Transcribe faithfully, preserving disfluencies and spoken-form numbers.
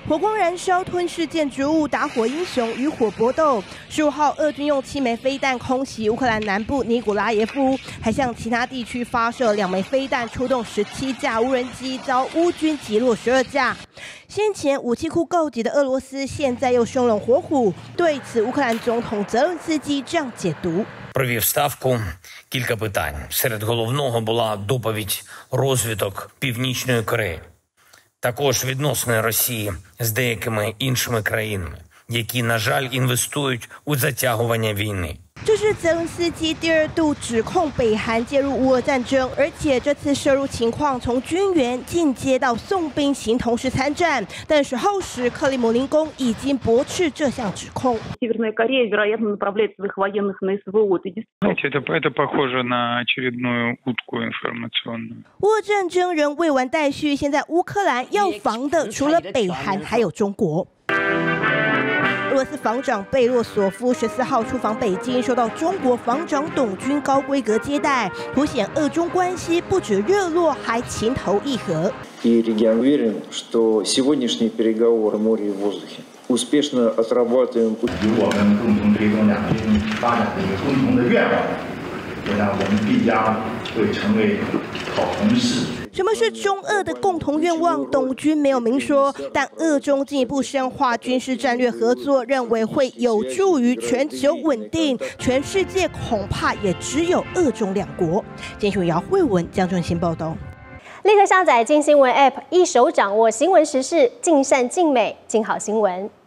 火光燃烧，吞噬建筑物，打火英雄与火搏斗。十五号，俄军用七枚飞弹空袭乌克兰南部尼古拉耶夫，还向其他地区发射两枚飞弹，出动十七架无人机，遭乌军击落十二架。先前武器库告急的俄罗斯，现在又生龙活虎。对此，乌克兰总统泽伦斯基这样解读。 Провів ставку кілька питань. Серед головного була доповідь розвиток Північної Кореї. Також відносини Росії з деякими іншими країнами, які, на жаль, інвестують у затягування війни. 这是泽伦斯基第二度指控北韩介入乌俄战争，而且这次涉入情况从军援进阶到送兵形同时参战。但十号时，克里姆林宫已经驳斥这项指控。 Северная Корея, вероятно, направляет своих военных на СВО. Знаете, это это похоже на очередную утку информационную. 乌俄战争仍未完待续，现在乌克兰要防的除了北韩，还有中国。 俄罗斯防长贝洛索夫十四号出访北京，受到中国防长董军高规格接待，凸显俄中关系不止热络，还情投意合。 И регион уверен, что сегодняшние переговоры море и воздухе успешно отрабатываем. 与我们共同推动两军发展的一个共同的愿望，我想我们必将会成为好同事。 什么是中俄的共同愿望？董军没有明说，但俄中进一步深化军事战略合作，认为会有助于全球稳定。全世界恐怕也只有俄中两国。今天姚慧文、江正新报道。 立刻下载金新闻 App， 一手掌握新闻时事，尽善尽美，尽好新闻。